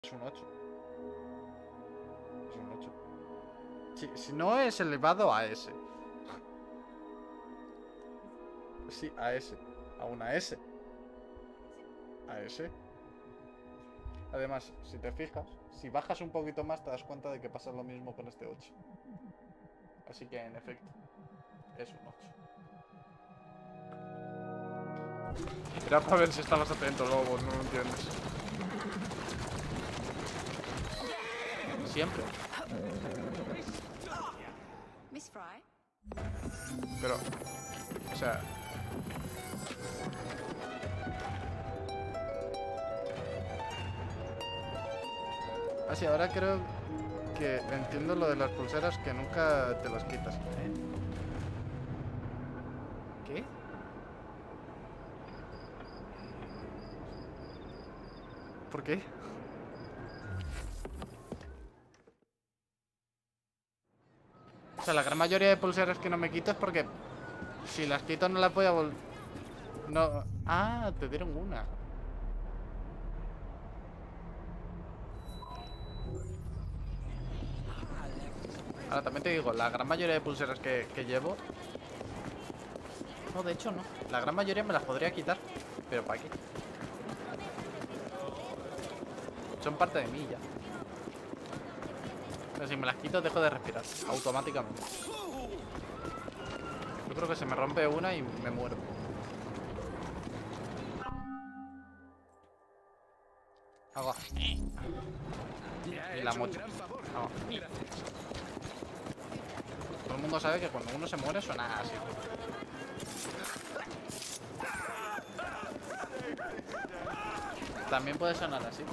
Es un 8. Es un 8. Si no es elevado a S. Sí, a S. A una S. A S. Además, si te fijas, si bajas un poquito más te das cuenta de que pasa lo mismo con este 8. Así que en efecto, es un 8. Era para ver si estabas atento, Lobo, no lo entiendes. Siempre. Miss Fry. Pero, o sea... Así, ahora creo que entiendo lo de las pulseras que nunca te las quitas. ¿Eh? ¿Qué? ¿Por qué? O sea, la gran mayoría de pulseras que no me quito es porque si las quito no las voy a volver... No... Ah, te dieron una. Ahora también te digo, la gran mayoría de pulseras que llevo... No, de hecho no. La gran mayoría me las podría quitar. Pero ¿para qué? Son parte de mí ya. Pero si me las quito dejo de respirar. Automáticamente. Yo creo que se me rompe una y me muero. Hago... Y la mocho. Hago... Todo el mundo sabe que cuando uno se muere suena así. También puede sonar así.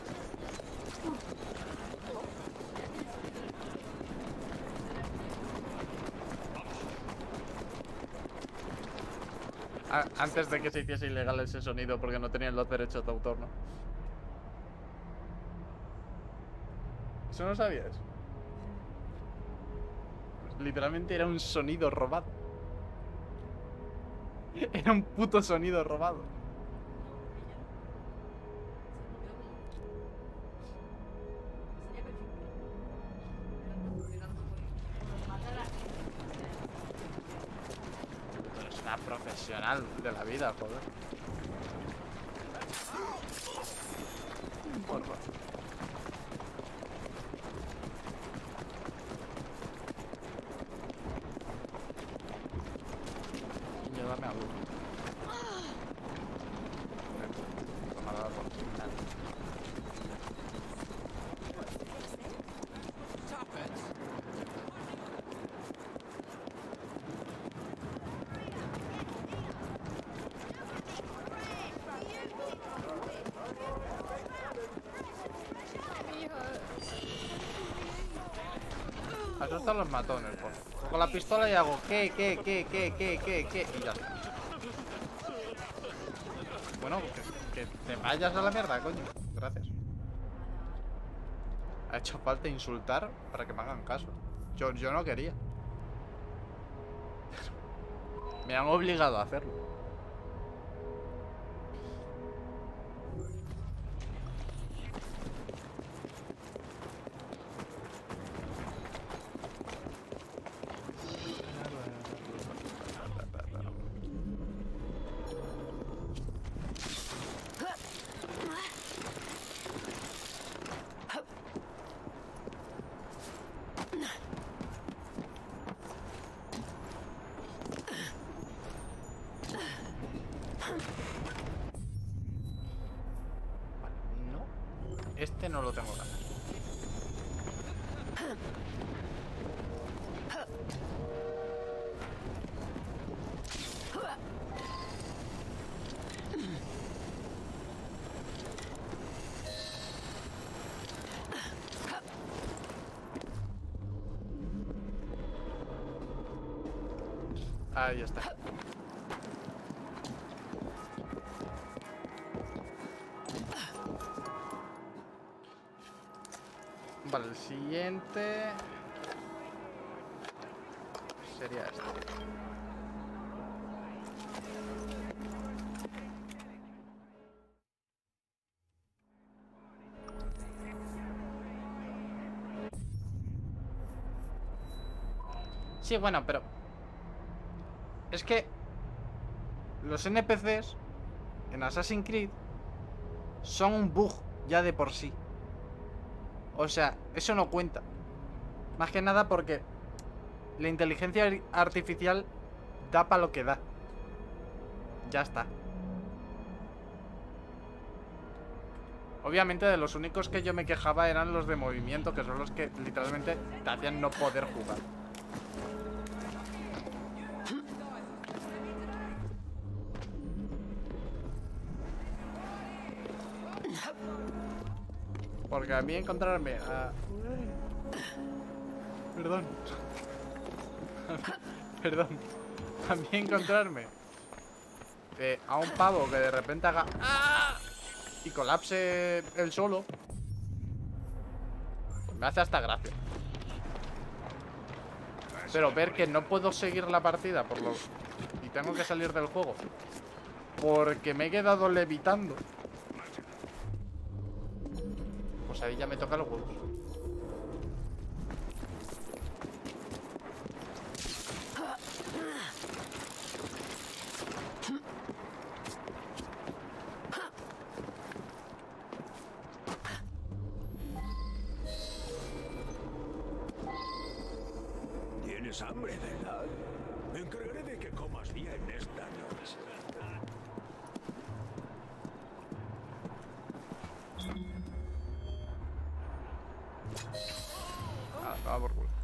Antes de que se hiciese ilegal ese sonido porque no tenían los derechos de autor, ¿no? ¿Eso no sabías? Pues literalmente era un sonido robado. Era un puto sonido robado. Pero es una profesional de la vida, joder. Porfa. Llévame a uno. Asustan los matones, pues. Con la pistola y hago ¿qué? Y ya está. Bueno, que te vayas a la mierda, coño. Gracias. Ha hecho falta insultar para que me hagan caso. Yo no quería. Me han obligado a hacerlo. Este no lo tengo que hacer. Ahí está. Vale, el siguiente sería este. Sí, bueno, pero... Es que... Los NPCs en Assassin's Creed son un bug ya de por sí. O sea, eso no cuenta. Más que nada porque la inteligencia artificial da para lo que da. Ya está. Obviamente de los únicos que yo me quejaba eran los de movimiento, que son los que literalmente te hacían no poder jugar. Porque a mí encontrarme a... Perdón. Perdón. A mí encontrarme a un pavo que de repente haga... ¡Ah! Y colapse él solo, pues me hace hasta gracia. Pero ver que no puedo seguir la partida por lo... y tengo que salir del juego porque me he quedado levitando, pues ahí ya me toca los huevos. ¿Tienes hambre, verdad? Me encargaré de que comas bien esta noche. Ah, va por culo.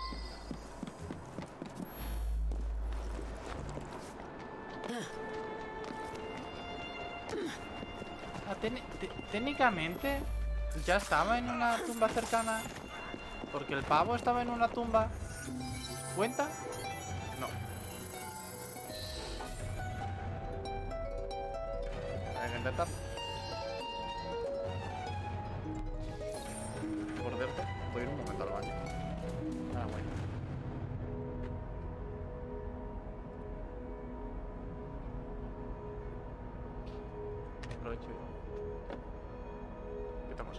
Ah, técnicamente ya estaba en una tumba cercana. Porque el pavo estaba en una tumba. ¿Cuenta? No. Hay que intentarlo. Por cierto, voy a ir un momento al baño. Ah, bueno. Aprovecho. ¿Qué estamos?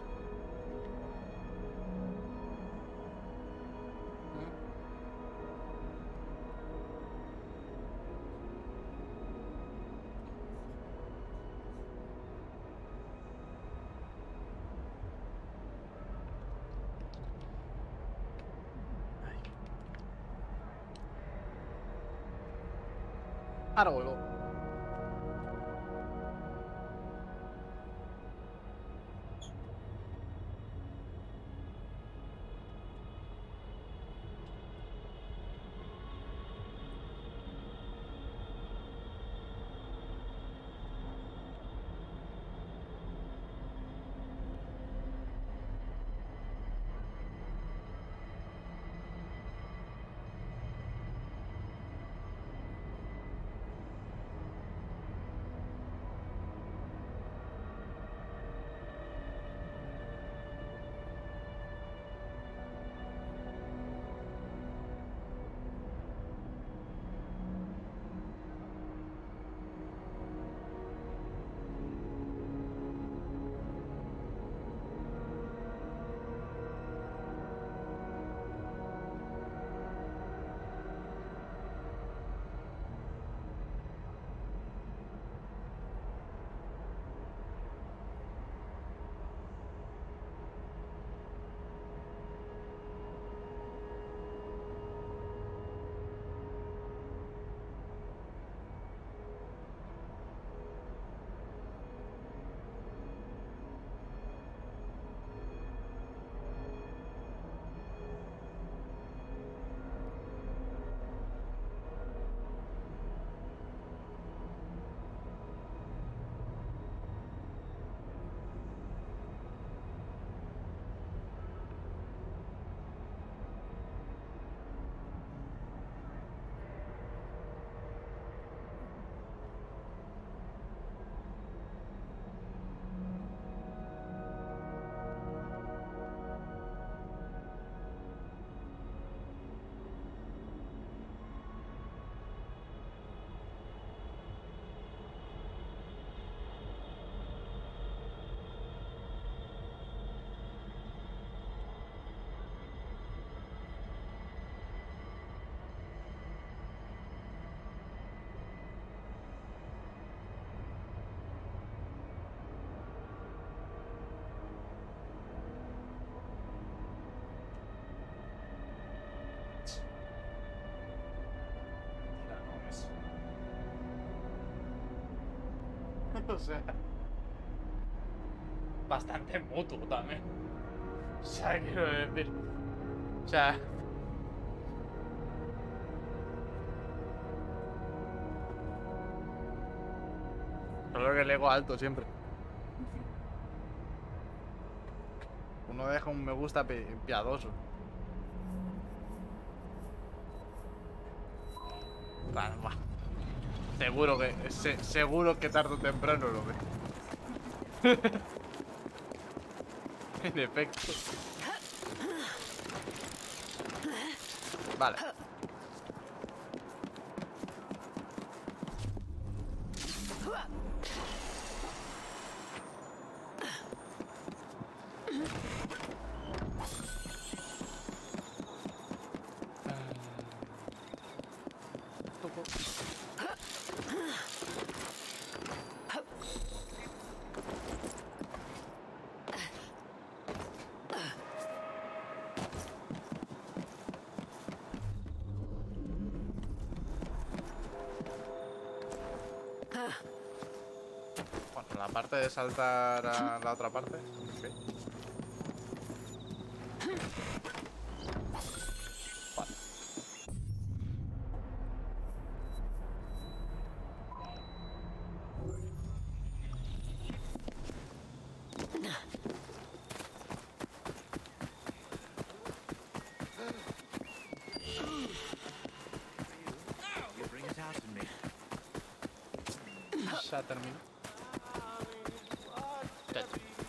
Ahora vuelvo. O sea, bastante mutuo también. O sea, quiero decir. O sea. Solo que el ego alto siempre. Uno deja un me gusta piadoso. Vale, va. Seguro que tarde o temprano lo ve. En efecto. Vale. Bueno, la parte de saltar a la otra parte. Okay. Vale. Ya terminó. Ya.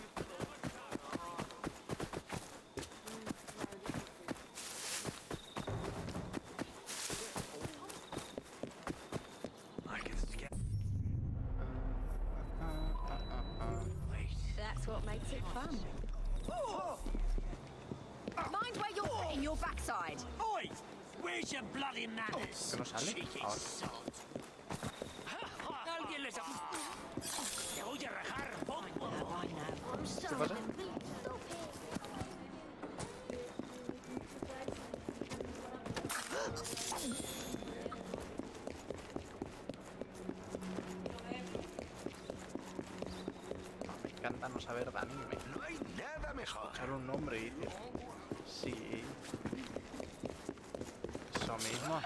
That's what makes it fun. Mind where you're putting your backside. Oi! Where's your bloody manners? ¿Que no sale? Cheeky Ahora. sod. Alguien les ha... Te voy a rajar, I know. I'm ¿Qué sorry. pasa? No, me encanta no saber de anime. No hay nada mejor. Escuchar un nombre y decir, sí. Eso mismo.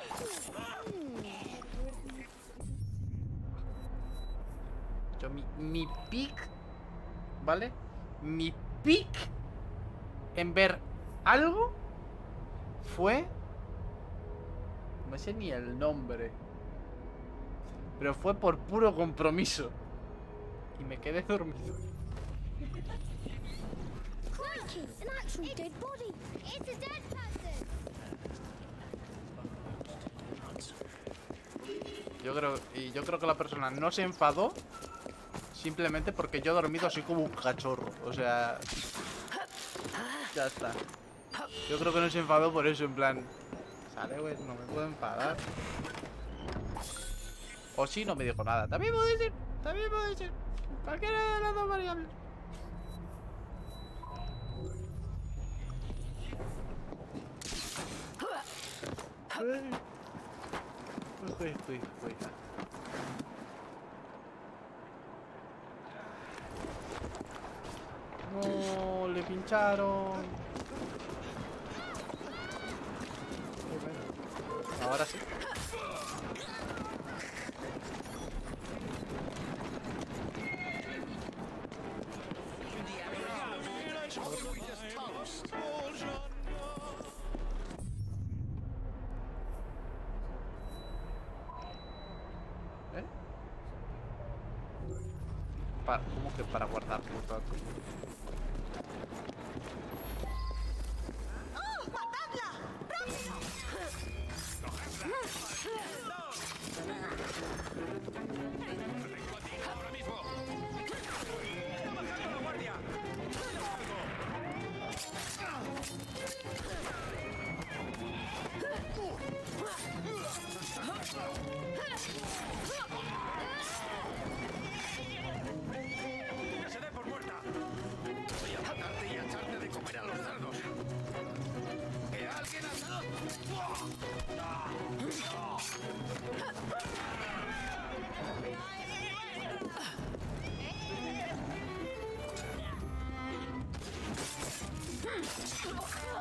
Yo, mi pick, ¿vale? Mi pick en ver algo fue... No sé ni el nombre. Pero fue por puro compromiso. Y me quedé dormido. Crikey, an actual dead body. It's a dead person. Yo creo que la persona no se enfadó simplemente porque yo he dormido así como un cachorro. O sea, ya está. Yo creo que no se enfadó por eso, en plan, sale, güey, no me puedo enfadar. O sí, no me dijo nada. También puede ser, también puede ser. Cualquiera de las dos variables. Uy. No, le pincharon. Ahora sí. ¿Eh? ¿Cómo que para guardar los datos? Se dé por muerta.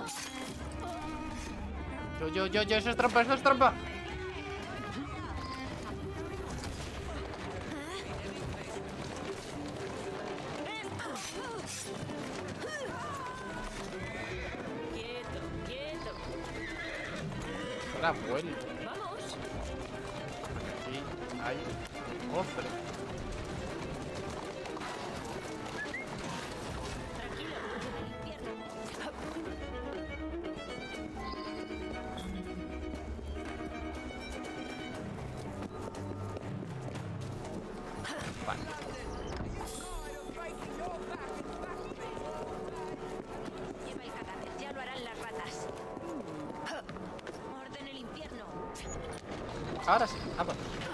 Yo, eso es trampa, eso es trampa. Quieto, quieto. Ahora vuelvo. Vamos. Aquí hay un cofre. Vale. Lleva el cadáver, ya lo harán las ratas. Orden el infierno. Ahora sí, vamos.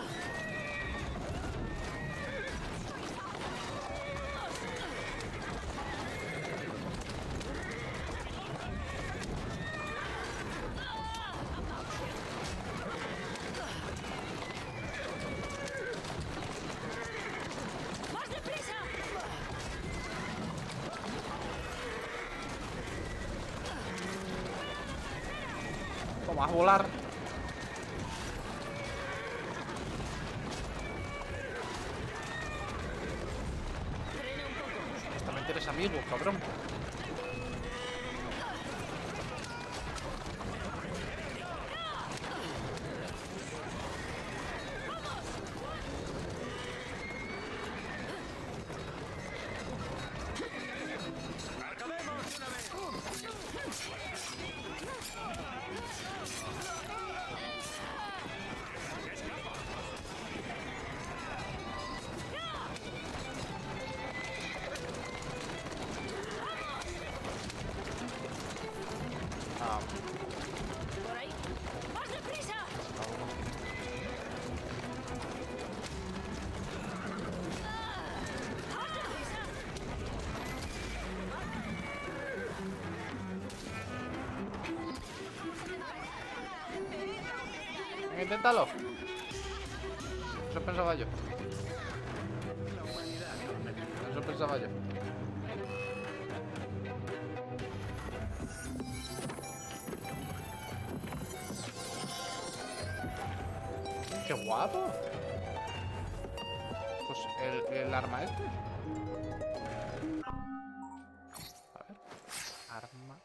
¡Más deprisa! Vamos a volar. Frena un poco. Supuestamente eres amigo, cabrón. Ah, Por ahí. ¡Más deprisa! ¡Más deprisa! venga, inténtalo. Eso pensaba yo. Eso pensaba yo. ¡Qué guapo! Pues el arma este. A ver. Arma.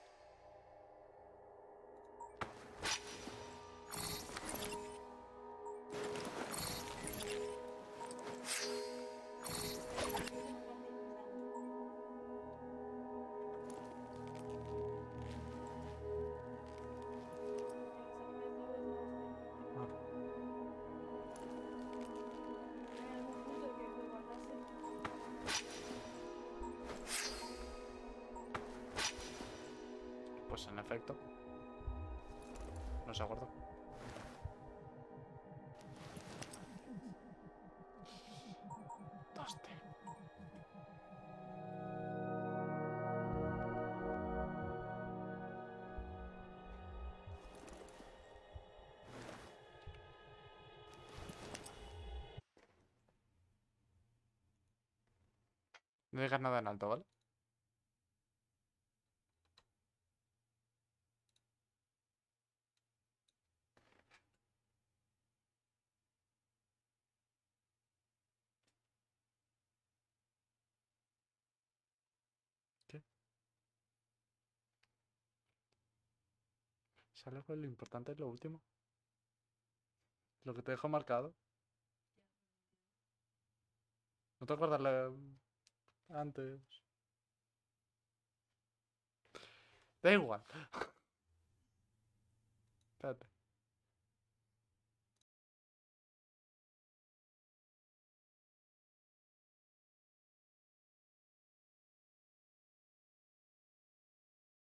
Pues en efecto. No se acuerdo. Toste. No digas nada en alto, ¿vale? ¿Qué? ¿Sale con lo importante es lo último? Lo que te dejo marcado. ¿No te acuerdas antes? Da igual. Espérate.